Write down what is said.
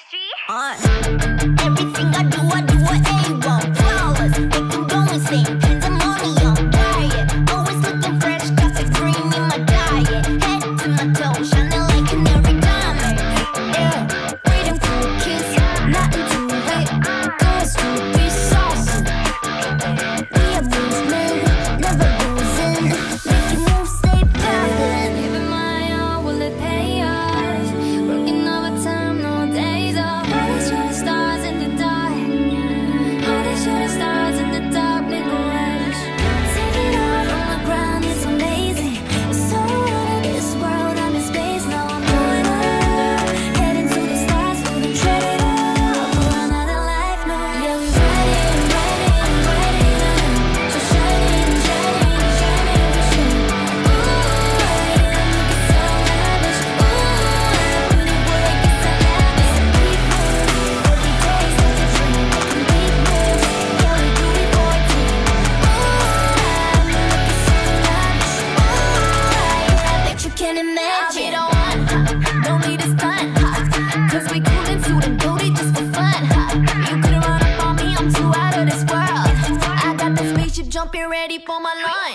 Everything I do A1. Flawless, they can go insane. Pandemonium, riot. Always looking fresh, got the green in my diet. Head to my toe, shining like canary diamond. Yeah, freedom cool kiss, nothing to it. Girls will be saucy. We are movement, never losing. Make you move, stay poppin'. Giving my all, will it pay off? Working overtime, no days off. All these shooting stars in the dark. All these shooting stars in the dark, make a wish. Take it off on the ground, it's amazing. It's so out of this world, I'm in space, now I'm going up. Heading to the stars, gonna tread it up. For another life, no. Yeah, we ready. So shining for sure. Ooh, it's so lavish. Ooh, pretty boy, it's so lavish. Every day's like a dream. Complete this, yeah, we do it for a team. Ooh, it's so lavish. Ooh, I bet you can imagine. I'll be the one, don't need a stunt. Cause we coolin' suit and booty just for fun. You couldn't run up on me, I'm too out of this world. I got the spaceship jumping ready for my launch.